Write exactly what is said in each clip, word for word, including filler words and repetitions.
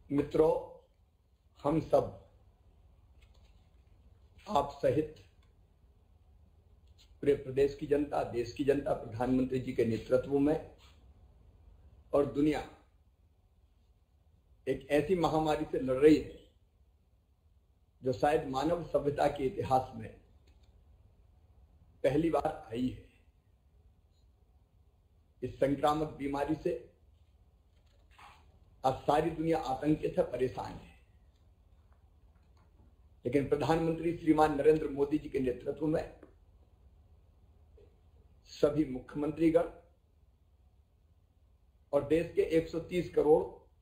मित्रों, हम सब आप सहित पूरे प्रदेश की जनता, देश की जनता प्रधानमंत्री जी के नेतृत्व में और दुनिया एक ऐसी महामारी से लड़ रही है जो शायद मानव सभ्यता के इतिहास में पहली बार आई है। इस संक्रामक बीमारी से आज सारी दुनिया आतंकित है, परेशान है, लेकिन प्रधानमंत्री श्रीमान नरेंद्र मोदी जी के नेतृत्व में सभी मुख्यमंत्रीगण और देश के एक सौ तीस करोड़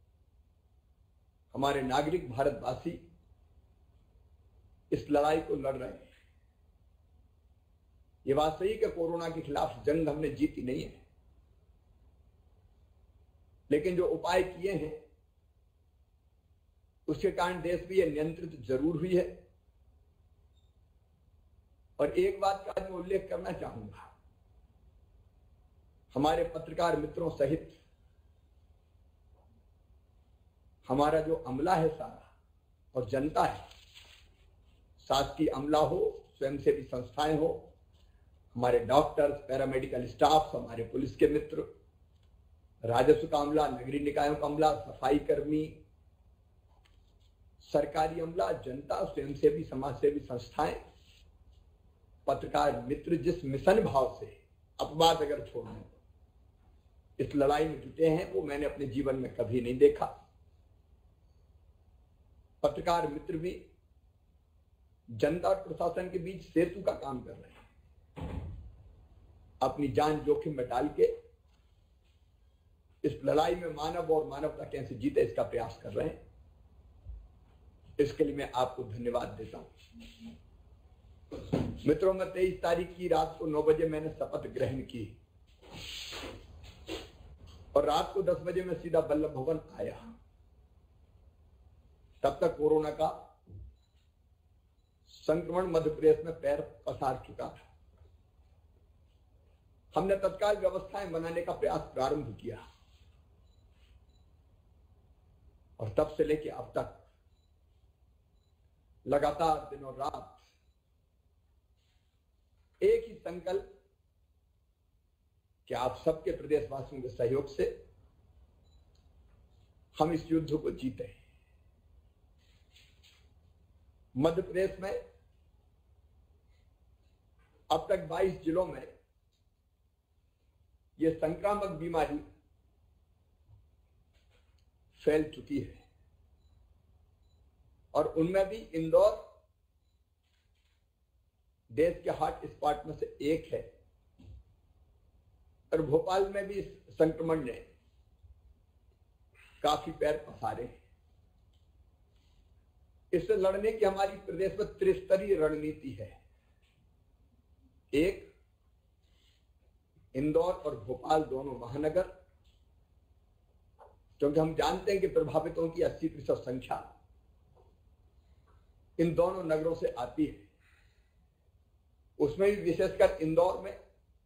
हमारे नागरिक भारतवासी इस लड़ाई को लड़ रहे हैं। ये बात सही कि कोरोना के खिलाफ जंग हमने जीती नहीं है, लेकिन जो उपाय किए हैं उसके कारण देश में यह नियंत्रित जरूर हुई है। और एक बात का मैं उल्लेख करना चाहूंगा, हमारे पत्रकार मित्रों सहित हमारा जो अमला है सारा और जनता है, शासकीय अमला हो, स्वयंसेवी संस्थाएं हो, हमारे डॉक्टर्स, पैरामेडिकल स्टाफ, हमारे पुलिस के मित्र, राजस्व का अमला, नगरीय निकायों का अमला, सफाई कर्मी, सरकारी अमला, जनता, स्वयंसेवी समाजसेवी संस्थाएं, पत्रकार मित्र जिस मिशन भाव से अपवाद अगर छोड़ने इस लड़ाई में जुटे हैं वो मैंने अपने जीवन में कभी नहीं देखा। पत्रकार मित्र भी जनता और प्रशासन के बीच सेतु का काम कर रहे हैं, अपनी जान जोखिम में डाल के इस लड़ाई में मानव और मानवता कैसे जीते इसका प्रयास कर रहे हैं। इसके लिए मैं आपको धन्यवाद देता हूं। मित्रों, मैं तेईस तारीख की रात को नौ बजे मैंने शपथ ग्रहण की और रात को दस बजे मैं सीधा वल्लभ भवन आया। तब तक कोरोना का संक्रमण मध्य प्रदेश में पैर पसार चुका था। हमने तत्काल व्यवस्थाएं बनाने का प्रयास प्रारंभ किया और तब से लेकर अब तक लगातार दिनों रात एक ही संकल्प कि आप सबके प्रदेशवासियों के सहयोग से हम इस युद्ध को जीते। मध्य प्रदेश में अब तक बाईस जिलों में यह संक्रामक बीमारी फैल चुकी है और उनमें भी इंदौर देश के हॉट स्पॉट में से एक है और भोपाल में भी इस संक्रमण ने काफी पैर पसारे। इससे लड़ने की हमारी प्रदेश में त्रिस्तरीय रणनीति है। एक, इंदौर और भोपाल दोनों महानगर, क्योंकि हम जानते हैं कि प्रभावितों की अस्सी प्रतिशत संख्या इन दोनों नगरों से आती है। उसमें भी विशेषकर इंदौर में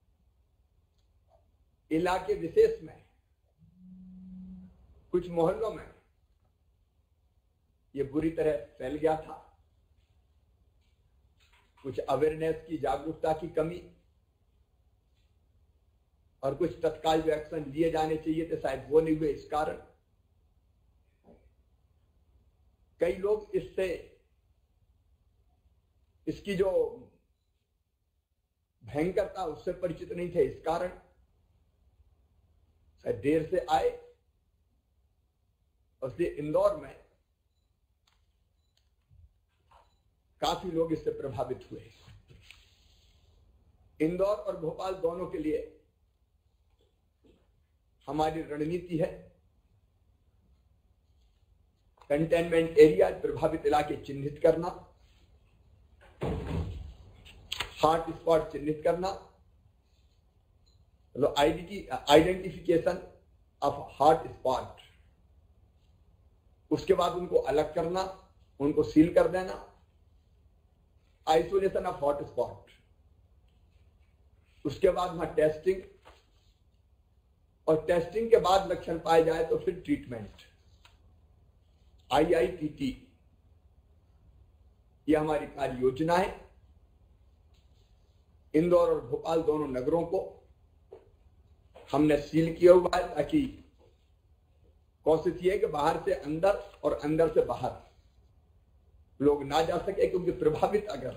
इलाके विशेष में कुछ मोहल्लों में यह बुरी तरह फैल गया था। कुछ अवेयरनेस की, जागरूकता की कमी और कुछ तत्काल जो एक्शन लिए जाने चाहिए थे शायद वो नहीं हुए। इस कारण कई लोग इससे इसकी जो भयंकरता उससे परिचित नहीं थे। इस कारण शायद देर से आए और इसलिए इंदौर में काफी लोग इससे प्रभावित हुए। इंदौर और भोपाल दोनों के लिए हमारी रणनीति है कंटेनमेंट एरिया, प्रभावित इलाके चिन्हित करना, हॉट स्पॉट चिन्हित करना, मतलब आइडेंटिफिकेशन ऑफ हॉट स्पॉट, उसके बाद उनको अलग करना, उनको सील कर देना, आइसोलेशन ऑफ हॉट स्पॉट, उसके बाद वहां टेस्टिंग और टेस्टिंग के बाद लक्षण पाए जाए तो फिर treatment. I I T T, ये हमारी कार्य योजना है। इंदौर और भोपाल दोनों नगरों को हमने सील किया हुआ है, ताकि कोशिश ये है कि बाहर से अंदर और अंदर से बाहर लोग ना जा सके, क्योंकि प्रभावित अगर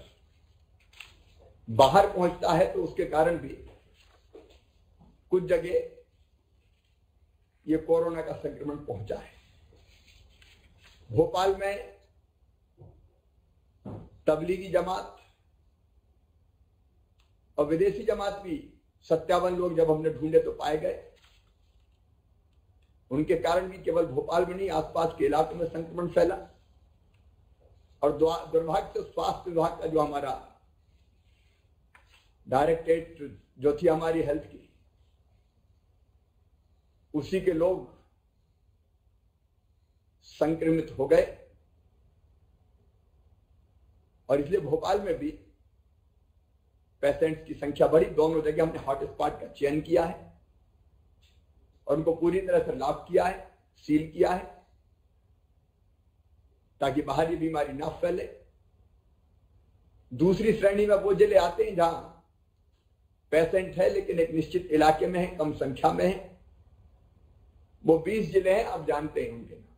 बाहर पहुंचता है तो उसके कारण भी कुछ जगह ये कोरोना का संक्रमण पहुंचा है। भोपाल में तबलीगी जमात और विदेशी जमात भी सत्तावन लोग जब हमने ढूंढे तो पाए गए। उनके कारण भी केवल भोपाल में नहीं, आसपास के इलाकों में संक्रमण फैला। और दुर्भाग्य से स्वास्थ्य विभाग का जो हमारा डायरेक्टरेट जो थी हमारी हेल्थ की, उसी के लोग संक्रमित हो गए। और इसलिए भोपाल में भी पेशेंट्स की संख्या बढ़ी। दोनों जगह हमने हॉटस्पॉट का चयन किया है और उनको पूरी तरह से लॉक किया है, सील किया है, ताकि बाहर ये बीमारी ना फैले। दूसरी श्रेणी में वो जिले आते हैं जहां पेशेंट है लेकिन एक निश्चित इलाके में है, कम संख्या में है। वो बीस जिले हैं, आप जानते हैं उनके नाम।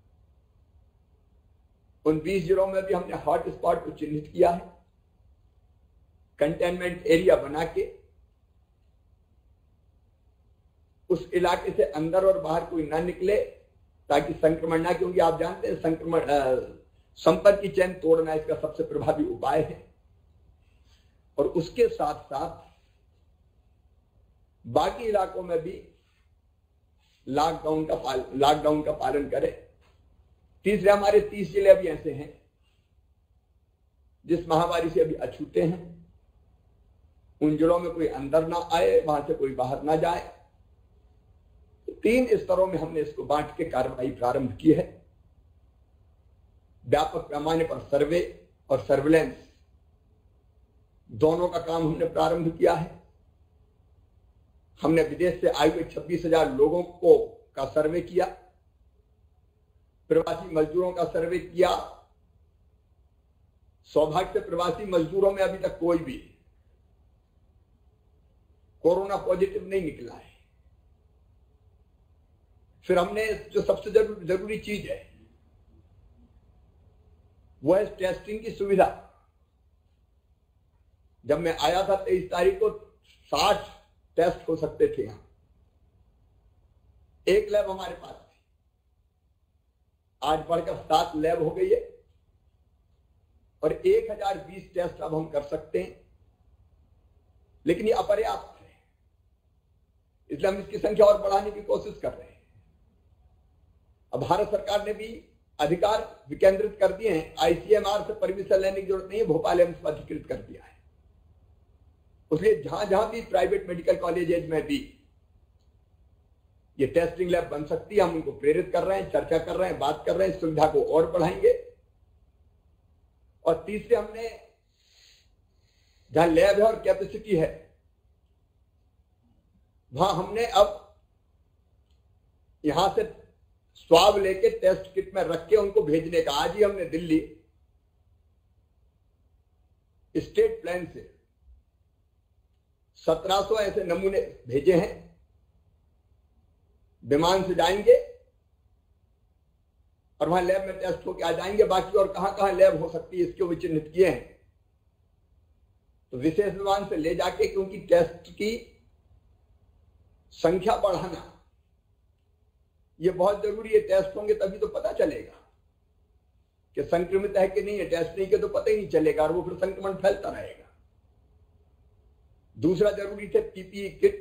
उन बीस जिलों में भी हमने हॉटस्पॉट को चिन्हित किया है, कंटेनमेंट एरिया बना के उस इलाके से अंदर और बाहर कोई ना निकले, ताकि संक्रमण ना, क्योंकि आप जानते हैं संक्रमण संपर्क की चेन तोड़ना इसका सबसे प्रभावी उपाय है। और उसके साथ साथ बाकी इलाकों में भी लॉकडाउन का पाल लॉकडाउन का पालन करें। तीसरे, हमारे तीस जिले अभी ऐसे हैं जिस महामारी से अभी अछूते हैं। उन जिलों में कोई अंदर ना आए, वहां से कोई बाहर ना जाए। तीन स्तरों में हमने इसको बांट के कार्रवाई प्रारंभ की है। व्यापक पैमाने पर सर्वे और सर्विलेंस दोनों का काम हमने प्रारंभ किया है। हमने विदेश से आए हुए छब्बीस हजार लोगों को का सर्वे किया, प्रवासी मजदूरों का सर्वे किया। सौभाग्य से प्रवासी मजदूरों में अभी तक कोई भी कोरोना पॉजिटिव नहीं निकला है। फिर हमने जो सबसे जरूरी जरूरी चीज है वो है टेस्टिंग की सुविधा। जब मैं आया था तेईस तारीख को साठ टेस्ट हो सकते थे यहां, एक लैब हमारे पास थी, आज बढ़कर सात लैब हो गई है और एक हजार बीस टेस्ट अब हम कर सकते हैं। लेकिन ये अपर्याप्त है, इसलिए हम इसकी संख्या और बढ़ाने की कोशिश कर रहे हैं। अब भारत सरकार ने भी अधिकार विकेंद्रित कर दिए हैं। आईसीएमआर से परमिशन लेने की जरूरत नहीं है, भोपाल एम्स को अधिकृत कर दिया है। इसलिए जहां जहां भी प्राइवेट मेडिकल कॉलेजेज में भी ये टेस्टिंग लैब बन सकती है, हम उनको प्रेरित कर रहे हैं, चर्चा कर रहे हैं, बात कर रहे हैं, सुविधा को और बढ़ाएंगे। और तीसरे, हमने जहां लैब है और कैपेसिटी है वहां हमने अब यहां से स्वाब लेके टेस्ट किट में रख के उनको भेजने का, आज ही हमने दिल्ली स्टेट प्लान से सत्रह सौ ऐसे नमूने भेजे हैं। विमान से जाएंगे और वहां लैब में टेस्ट होकर आ जाएंगे। बाकी और कहां कहां लैब हो सकती है इसको भी चिन्हित किए हैं, तो विशेष विमान से ले जाके, क्योंकि टेस्ट की संख्या बढ़ाना ये बहुत जरूरी है। टेस्ट होंगे तभी तो पता चलेगा कि संक्रमित है कि नहीं है। टेस्ट नहीं के तो पता ही नहीं चलेगा और वो फिर संक्रमण फैलता रहेगा। दूसरा जरूरी थे पीपीई किट।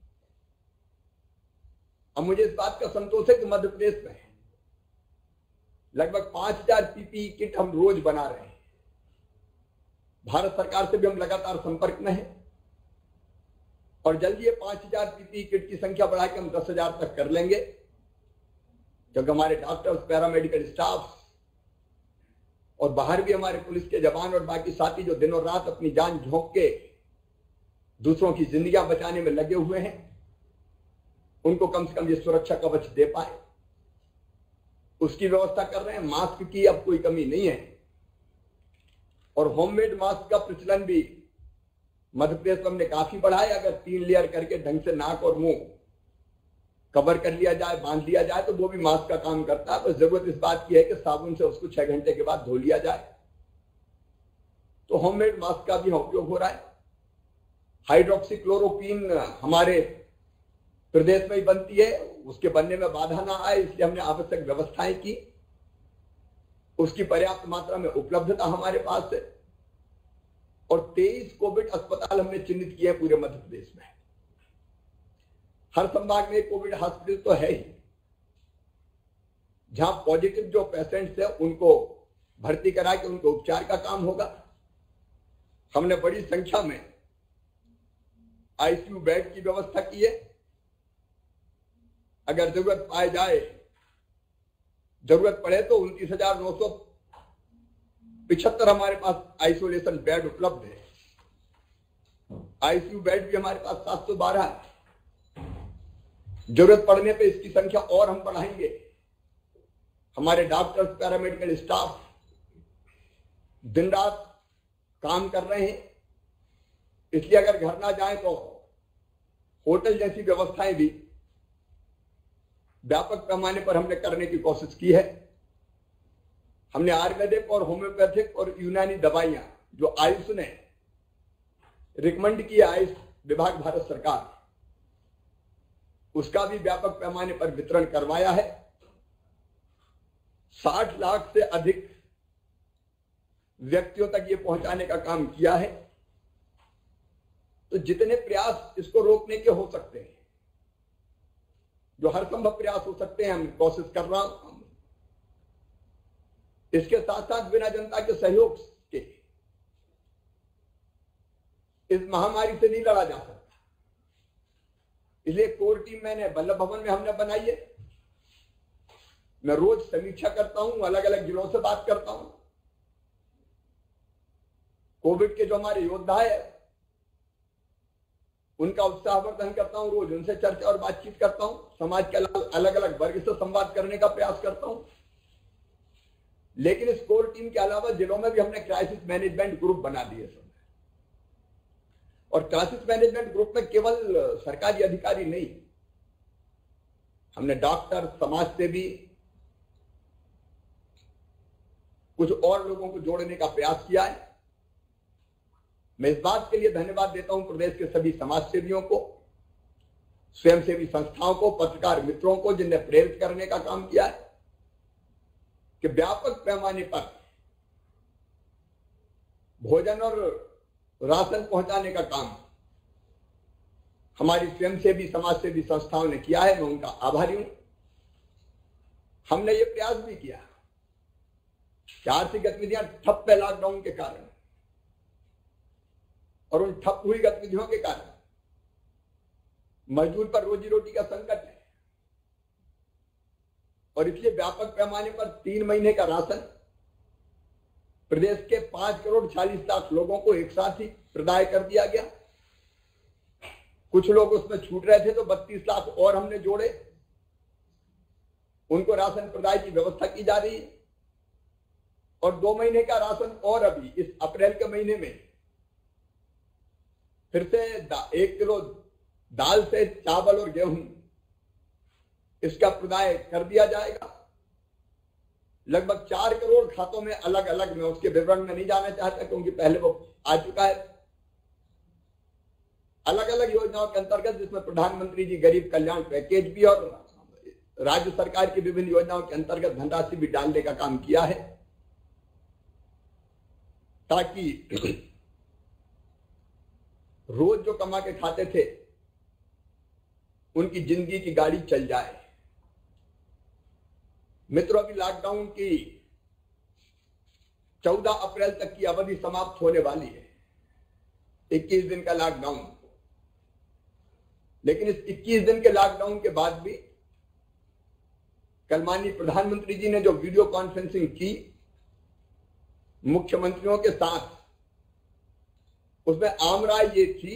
अब मुझे इस बात का संतोष है कि मध्य प्रदेश में लगभग पांच हजार पीपीई किट हम रोज बना रहे हैं। भारत सरकार से भी हम लगातार संपर्क में हैं और जल्दी ये पांच हजार पीपीई किट की संख्या बढ़ा के हम दस हजार तक कर लेंगे, क्योंकि हमारे डॉक्टर्स, पैरामेडिकल स्टाफ और बाहर भी हमारे पुलिस के जवान और बाकी साथी जो दिनों रात अपनी जान झोंक के दूसरों की जिंदगियां बचाने में लगे हुए हैं, उनको कम से कम ये सुरक्षा कवच दे पाए, उसकी व्यवस्था कर रहे हैं। मास्क की अब कोई कमी नहीं है और होममेड मास्क का प्रचलन भी मध्य प्रदेश में हमने काफी बढ़ाया। अगर तीन लेयर करके ढंग से नाक और मुंह कवर कर लिया जाए, बांध लिया जाए, तो वो भी मास्क का काम करता है। बस जरूरत इस बात की है कि साबुन से उसको छह घंटे के बाद धो लिया जाए। तो होममेड मास्क का भी उपयोग हो रहा है। हाइड्रोक्सीक्लोरोक्वीन हमारे प्रदेश में ही बनती है, उसके बनने में बाधा ना आए इसलिए हमने आवश्यक व्यवस्थाएं की। उसकी पर्याप्त मात्रा में उपलब्धता हमारे पास है और तेईस कोविड अस्पताल हमने चिन्हित किए पूरे मध्य प्रदेश में। हर संभाग में कोविड हॉस्पिटल तो है ही, जहां पॉजिटिव जो पेशेंट्स है उनको भर्ती करा के उनके उपचार का काम होगा। हमने बड़ी संख्या में आईसीयू बेड की व्यवस्था की है। अगर जरूरत पाए जाए, जरूरत पड़े तो उनतीस हजार नौ सौ पिछहत्तर हमारे पास आइसोलेशन बेड उपलब्ध है। आईसीयू बेड भी हमारे पास सात सौ बारह है। जरूरत पड़ने पे इसकी संख्या और हम बढ़ाएंगे। हमारे डॉक्टर्स, पैरामेडिकल स्टाफ दिन रात काम कर रहे हैं, इसलिए अगर घर ना जाए तो होटल जैसी व्यवस्थाएं भी व्यापक पैमाने पर हमने करने की कोशिश की है। हमने आयुर्वेदिक और होम्योपैथिक और यूनानी दवाइयां जो आयुष ने रिकमेंड की है, आयुष विभाग भारत सरकार, उसका भी व्यापक पैमाने पर वितरण करवाया है। साठ लाख से अधिक व्यक्तियों तक ये पहुंचाने का काम किया है। तो जितने प्रयास इसको रोकने के हो सकते हैं, जो हर संभव प्रयास हो सकते हैं, हम कोशिश कर रहा हूं। इसके साथ साथ बिना जनता के सहयोग के इस महामारी से नहीं लड़ा जा सकता। इसलिए कोर टीम मैंने बल्लभ भवन में हमने बनाई है। मैं रोज समीक्षा करता हूं, अलग अलग जिलों से बात करता हूं। कोविड के जो हमारे योद्धा है उनका उत्साहवर्धन करता हूं, रोज उनसे चर्चा और बातचीत करता हूं। समाज के अलग अलग वर्ग से संवाद करने का प्रयास करता हूं। लेकिन इस कोर टीम के अलावा जिलों में भी हमने क्राइसिस मैनेजमेंट ग्रुप बना दिए सब। और क्राइसिस मैनेजमेंट ग्रुप में केवल सरकारी अधिकारी नहीं, हमने डॉक्टर, समाज सेवी, कुछ और लोगों को जोड़ने का प्रयास किया है। मैं इस बात के लिए धन्यवाद देता हूं प्रदेश के सभी समाज सेवियों को, स्वयंसेवी संस्थाओं को, पत्रकार मित्रों को, जिनने प्रेरित करने का काम किया है कि व्यापक पैमाने पर भोजन और राशन पहुंचाने का काम हमारी स्वयंसेवी समाज सेवी संस्थाओं ने किया है। मैं उनका आभारी हूं। हमने ये प्रयास भी किया कि आर्थिक गतिविधियां ठप है लॉकडाउन के कारण, और उन ठप हुई गतिविधियों के कारण मजदूर पर रोजी रोटी का संकट है और इसलिए व्यापक पैमाने पर तीन महीने का राशन प्रदेश के पांच करोड़ चालीस लाख लोगों को एक साथ ही प्रदाय कर दिया गया। कुछ लोग उसमें छूट रहे थे तो बत्तीस लाख और हमने जोड़े, उनको राशन प्रदाय की व्यवस्था की जा रही है। और दो महीने का राशन और अभी इस अप्रैल के महीने में फिर से एक किलो दाल से चावल और गेहूं इसका प्रदाय कर दिया जाएगा। लगभग चार करोड़ खातों में अलग अलग, मैं उसके विवरण में नहीं जाना चाहता क्योंकि पहले वो आ चुका है। अलग अलग योजनाओं के अंतर्गत जिसमें प्रधानमंत्री जी गरीब कल्याण पैकेज भी और राज्य सरकार की विभिन्न योजनाओं के अंतर्गत धनराशि भी डालने का काम किया है ताकि रोज जो कमा के खाते थे उनकी जिंदगी की गाड़ी चल जाए। मित्रों, अभी लॉकडाउन की चौदह अप्रैल तक की अवधि समाप्त होने वाली है, इक्कीस दिन का लॉकडाउन। लेकिन इस इक्कीस दिन के लॉकडाउन के बाद भी कल माननीय प्रधानमंत्री जी ने जो वीडियो कॉन्फ्रेंसिंग की मुख्यमंत्रियों के साथ, उसमें आम राय ये थी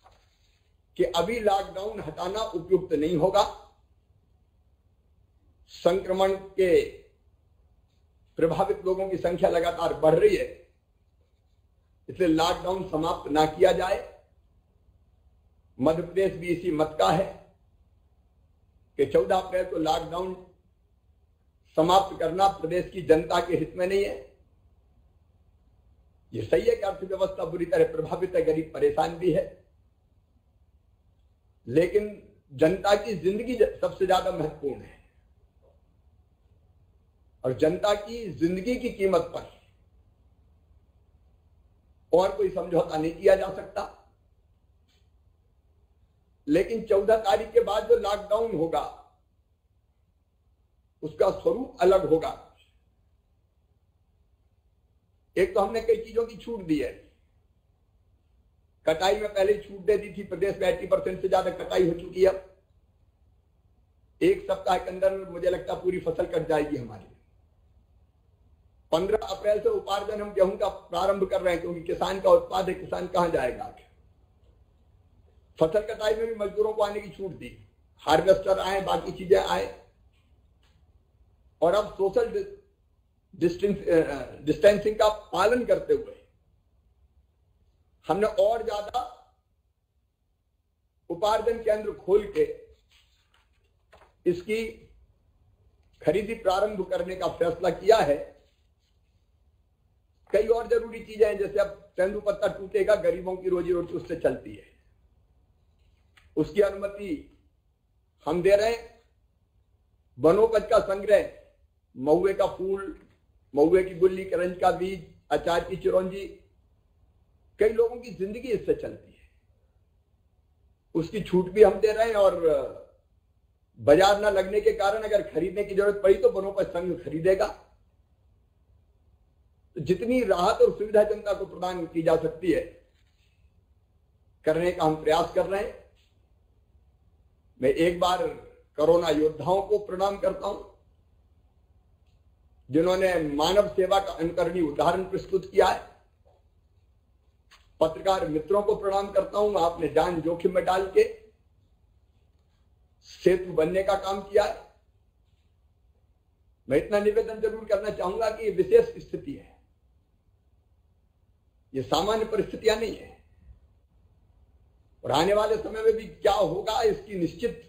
कि अभी लॉकडाउन हटाना उपयुक्त नहीं होगा, संक्रमण के प्रभावित लोगों की संख्या लगातार बढ़ रही है, इसलिए लॉकडाउन समाप्त ना किया जाए। मध्य प्रदेश भी इसी मत का है कि चौदह अप्रैल को लॉकडाउन समाप्त करना प्रदेश की जनता के हित में नहीं है। यह सही है कि अर्थव्यवस्था बुरी तरह प्रभावित है, गरीब परेशान भी है, लेकिन जनता की जिंदगी सबसे ज्यादा महत्वपूर्ण है और जनता की जिंदगी की कीमत पर और कोई समझौता नहीं किया जा सकता। लेकिन चौदह तारीख के बाद जो लॉकडाउन होगा उसका स्वरूप अलग होगा। एक तो हमने कई चीजों की छूट दी है। कटाई में पहले छूट दे दी थी, प्रदेश में अस्सी परसेंट से ज्यादा कटाई हो चुकी है। एक सप्ताह के अंदर मुझे लगता है पूरी फसल कट जाएगी हमारी। पंद्रह अप्रैल से उपार्जन हम गेहूं का प्रारंभ कर रहे हैं, क्योंकि किसान का उत्पाद है, किसान कहां जाएगा आगे। फसल कटाई में भी मजदूरों को आने की छूट दी, हार्वेस्टर आए, बाकी चीजें आए, और अब सोशल डिस्टेंसिंग का पालन करते हुए हमने और ज्यादा उपार्जन केंद्र खोल के इसकी खरीदी प्रारंभ करने का फैसला किया है। कई और जरूरी चीजें हैं, जैसे अब तेंदुपत्ता टूटेगा, गरीबों की रोजी रोटी उससे चलती है, उसकी अनुमति हम दे रहे हैं। वनोपज का संग्रह, महुए का फूल, महुए की गुल्ली, करंज का बीज, अचार की चिरौंजी, कई लोगों की जिंदगी इससे चलती है, उसकी छूट भी हम दे रहे हैं। और बाजार ना लगने के कारण अगर खरीदने की जरूरत पड़ी तो वनोपज संघ खरीदेगा। तो जितनी राहत और सुविधा जनता को प्रदान की जा सकती है करने का हम प्रयास कर रहे हैं। मैं एक बार कोरोना योद्धाओं को प्रणाम करता हूं जिन्होंने मानव सेवा का अनुकरणीय उदाहरण प्रस्तुत किया है। पत्रकार मित्रों को प्रणाम करता हूं, आपने जान जोखिम में डाल के सेतु बनने का काम किया है। मैं इतना निवेदन जरूर करना चाहूंगा कि ये विशेष स्थिति है, ये सामान्य परिस्थितियां नहीं है, और आने वाले समय में भी क्या होगा इसकी निश्चित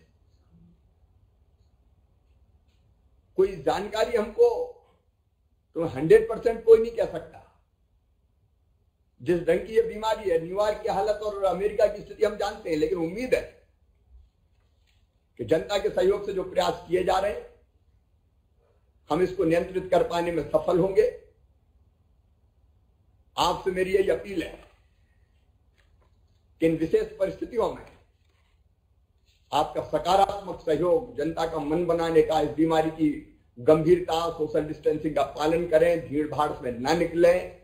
कोई जानकारी हमको तो हंड्रेड परसेंट कोई नहीं कह सकता। जिस ढंग की ये बीमारी है, न्यूयॉर्क की हालत और अमेरिका की स्थिति हम जानते हैं, लेकिन उम्मीद है कि जनता के सहयोग से जो प्रयास किए जा रहे हैं हम इसको नियंत्रित कर पाने में सफल होंगे। आपसे मेरी यही अपील है कि इन विशेष परिस्थितियों में आपका सकारात्मक सहयोग, जनता का मन बनाने का, इस बीमारी की गंभीरता, सोशल डिस्टेंसिंग का पालन करें, भीड़ भाड़ में ना निकलें।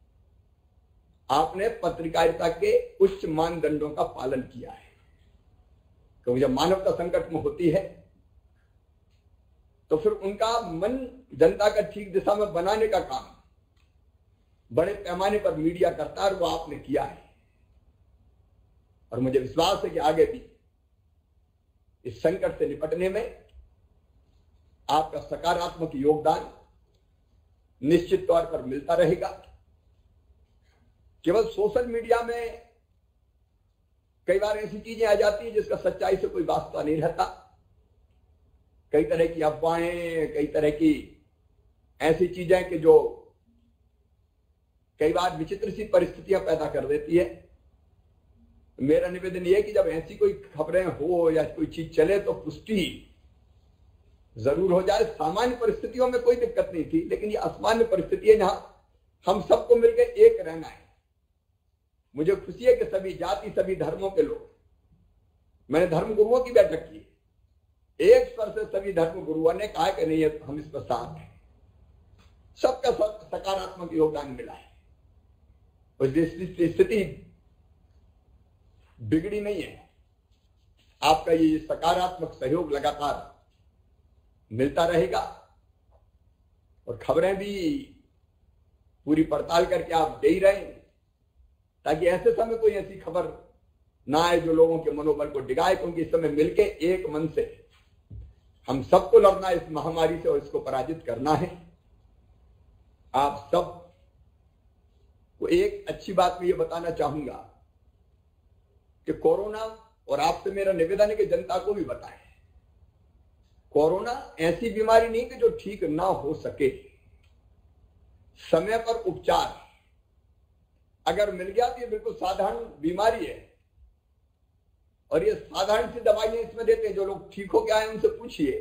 आपने पत्रकारिता के उच्च मानदंडों का पालन किया है, क्योंकि जब मानवता संकट में होती है तो फिर उनका मन जनता का ठीक दिशा में बनाने का काम बड़े पैमाने पर मीडिया करता है, और वो आपने किया है। और मुझे विश्वास है कि आगे भी इस संकट से निपटने में आपका सकारात्मक योगदान निश्चित तौर पर मिलता रहेगा। केवल सोशल मीडिया में कई बार ऐसी चीजें आ जाती हैं जिसका सच्चाई से कोई वास्ता नहीं रहता। कई तरह की अफवाहें, कई तरह की ऐसी चीजें कि जो कई बार विचित्र सी परिस्थितियां पैदा कर देती है। मेरा निवेदन यह है कि जब ऐसी कोई खबरें हो या कोई चीज चले तो पुष्टि जरूर हो जाए। सामान्य परिस्थितियों में कोई दिक्कत नहीं थी, लेकिन ये असामान्य परिस्थिति है जहां हम सबको मिलकर एक रहना है। मुझे खुशी है कि सभी जाति, सभी धर्मों के लोग, मैंने धर्म गुरुओं की बैठक की, एक स्वर से सभी धर्म गुरुओं ने कहा कि नहीं हम इस पर साथ हैं। सबका सकारात्मक योगदान मिला है, और स्थिति बिगड़ी नहीं है। आपका ये सकारात्मक सहयोग लगातार मिलता रहेगा, और खबरें भी पूरी पड़ताल करके आप दे ही रहे, ताकि ऐसे समय कोई ऐसी खबर ना आए जो लोगों के मनोबल को डिगाए। क्योंकि इस समय मिलके एक मन से हम सबको लड़ना है इस महामारी से और इसको पराजित करना है। आप सब को एक अच्छी बात मैं ये बताना चाहूंगा कि कोरोना, और आपसे मेरा निवेदन है कि जनता को भी बताएं, कोरोना ऐसी बीमारी नहीं कि जो ठीक ना हो सके। समय पर उपचार अगर मिल गया तो ये बिल्कुल साधारण बीमारी है, और ये साधारण सी दवाइयां इसमें देते हैं। जो लोग ठीक हो गए हैं उनसे पूछिए,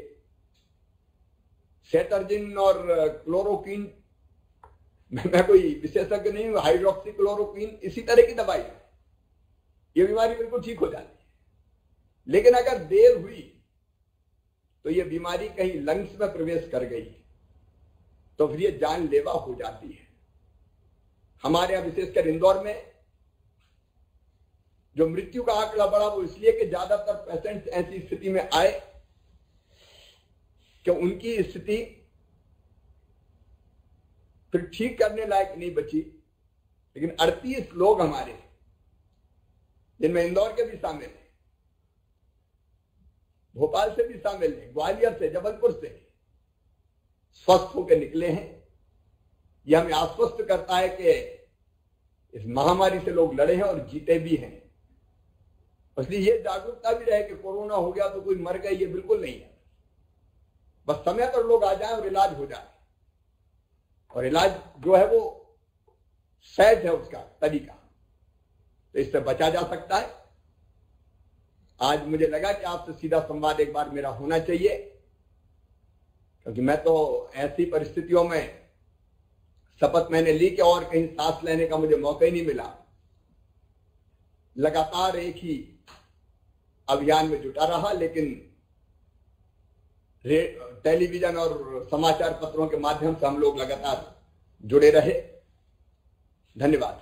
सेटर्जिन और क्लोरोक्विन, मैं कोई विशेषज्ञ नहीं हूं, हाइड्रोक्सी क्लोरोक्विन इसी तरह की दवाई है, ये बीमारी बिल्कुल ठीक हो जाती है। लेकिन अगर देर हुई तो ये बीमारी कहीं लंग्स में प्रवेश कर गई तो फिर ये जानलेवा हो जाती है। हमारे यहां विशेषकर इंदौर में जो मृत्यु का आंकड़ा बढ़ा वो इसलिए कि ज्यादातर पेशेंट्स ऐसी स्थिति में आए कि उनकी स्थिति फिर ठीक करने लायक नहीं बची। लेकिन अड़तीस लोग हमारे, जिनमें इंदौर के भी शामिल हैं, भोपाल से भी शामिल हैं, ग्वालियर से, जबलपुर से स्वस्थ होकर निकले हैं। यह हमें आश्वस्त करता है कि इस महामारी से लोग लड़े हैं और जीते भी हैं। इसलिए ये जागरूकता भी रहे कि कोरोना हो गया तो कोई मर गया, ये बिल्कुल नहीं है। बस समय पर लोग आ जाएं और इलाज हो जाए, और इलाज जो है वो सहज है उसका तरीका, तो इससे बचा जा सकता है। आज मुझे लगा कि आपसे सीधा संवाद एक बार मेरा होना चाहिए, क्योंकि मैं तो ऐसी परिस्थितियों में शपथ मैंने ली कि और कहीं सांस लेने का मुझे मौका ही नहीं मिला। लगातार एक ही अभियान में जुटा रहा, लेकिन टेलीविजन और समाचार पत्रों के माध्यम से हम लोग लगातार जुड़े रहे। धन्यवाद।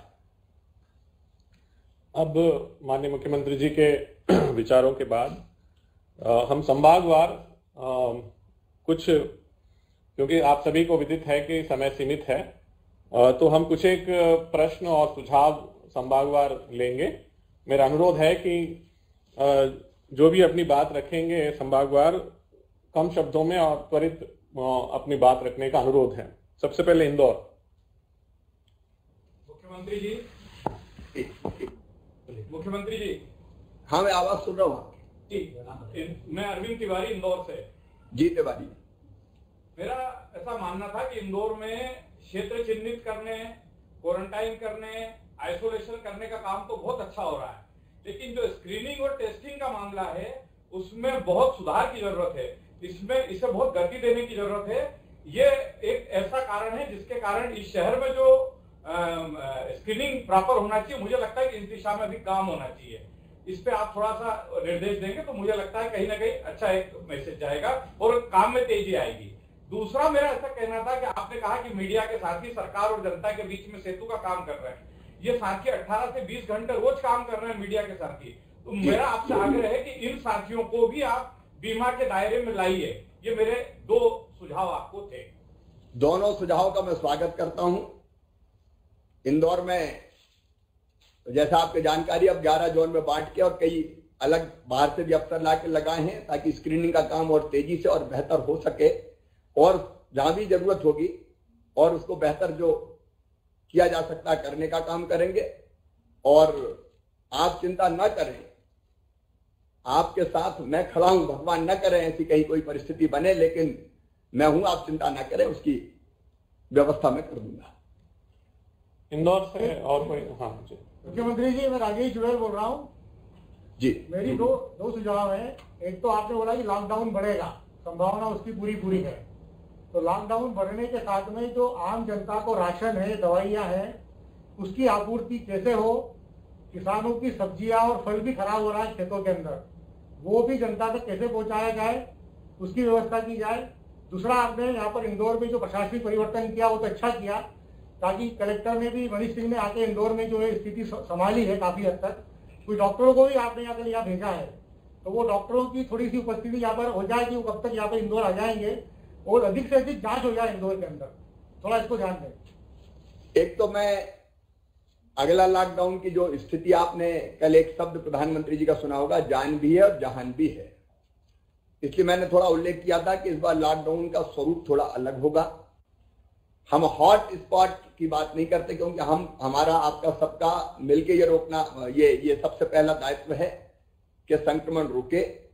अब माननीय मुख्यमंत्री जी के विचारों के बाद आ, हम संभागवार आ, कुछ, क्योंकि आप सभी को विदित है कि समय सीमित है, आ, तो हम कुछ एक प्रश्न और सुझाव संभागवार लेंगे। मेरा अनुरोध है कि आ, जो भी अपनी बात रखेंगे संभागवार कम शब्दों में और त्वरित अपनी बात रखने का अनुरोध है। सबसे पहले इंदौर। मुख्यमंत्री जी, मुख्यमंत्री जी। हाँ, मैं आवाज सुन रहा हूँ। ठीक, मैं अरविंद तिवारी, इंदौर से। जी तिवारी। मेरा ऐसा मानना था कि इंदौर में क्षेत्र चिन्हित करने, क्वारंटाइन करने, आइसोलेशन करने का काम तो बहुत अच्छा हो रहा है, लेकिन जो स्क्रीनिंग और टेस्टिंग का मामला है उसमें बहुत सुधार की जरूरत है। इसमें इसे बहुत गति देने की जरूरत है। ये एक ऐसा कारण है जिसके कारण इस शहर में जो स्क्रीनिंग प्रॉपर होना चाहिए, मुझे लगता है कि इस दिशा में भी काम होना चाहिए। इस पे आप थोड़ा सा निर्देश देंगे तो मुझे लगता है कहीं ना कहीं अच्छा एक मैसेज जाएगा और काम में तेजी आएगी। दूसरा मेरा ऐसा कहना था कि आपने कहा कि मीडिया के साथी सरकार और जनता के बीच में सेतु का काम कर रहे हैं। ये साथी अठारह से बीस घंटे रोज काम कर रहे हैं मीडिया के साथी। तो मेरा आपसे आग्रह है कि इन साथियों को भी आप बीमा के दायरे में लाइए। ये मेरे दो सुझाव आपको थे। दोनों सुझावों का मैं स्वागत करता हूं। इंदौर में जैसा आपकी जानकारी अब ग्यारह जोन में बांट के और कई अलग बाहर से भी अफसर लाके लगाए हैं ताकि स्क्रीनिंग का काम और तेजी से और बेहतर हो सके, और जहां भी जरूरत होगी और उसको बेहतर जो किया जा सकता है करने का काम करेंगे। और आप चिंता न करें, आपके साथ मैं खड़ा हूं। भगवान न करे ऐसी कहीं कोई परिस्थिति बने, लेकिन मैं हूं, आप चिंता न करें, उसकी व्यवस्था मैं कर दूंगा। इंदौर से और कोई? हाँ जी। मुख्यमंत्री जी, मैं राजेश जुड़ेल बोल रहा हूँ जी। मेरी दो दो सुझाव है। एक तो आपने बोला कि लॉकडाउन बढ़ेगा, संभावना उसकी पूरी पूरी है। तो लॉकडाउन बढ़ने के साथ में जो आम जनता को राशन है, दवाइयाँ हैं, उसकी आपूर्ति कैसे हो। किसानों की सब्जियां और फल भी खराब हो रहा है खेतों के अंदर, वो भी जनता तक कैसे पहुंचाया जाए, उसकी व्यवस्था की जाए। दूसरा, आपने यहाँ पर इंदौर में जो प्रशासनिक परिवर्तन किया वो तो अच्छा किया, ताकि कलेक्टर ने भी, मनीष सिंह ने आके इंदौर में जो है स्थिति संभाली है काफी हद तक। कुछ डॉक्टरों को भी आपने यहाँ पर यहाँ भेजा है, तो वो डॉक्टरों की थोड़ी सी उपस्थिति यहाँ पर हो जाए कि वो कब तक यहाँ पर इंदौर आ जाएंगे और अधिक से अधिक जांच हो जाए इंदौर के अंदर। थोड़ा इसको ध्यान दें। एक तो मैं अगला लॉकडाउन की जो स्थिति, आपने कल एक शब्द प्रधानमंत्री जी का सुना होगा, जान भी है और जहान भी है। इसलिए मैंने थोड़ा उल्लेख किया था कि इस बार लॉकडाउन का स्वरूप थोड़ा अलग होगा। हम हॉट स्पॉट की बात नहीं करते, क्योंकि हम हमारा आपका सबका मिलके ये रोकना, ये ये सबसे पहला दायित्व है कि संक्रमण रुके।